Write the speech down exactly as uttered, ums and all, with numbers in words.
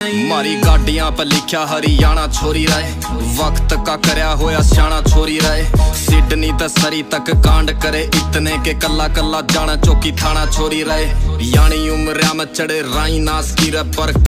मारी गाड़ियां पर लिखा हरियाणा छोरी राय, वक्त का करया होया स्याणा छोरी राय। सिडनी ते सरी तक कांड करे इतने के कल्ला कल्ला जाना चौकी थाना छोरी राय। यानी उम्र में चढ़े राई नास की रे पर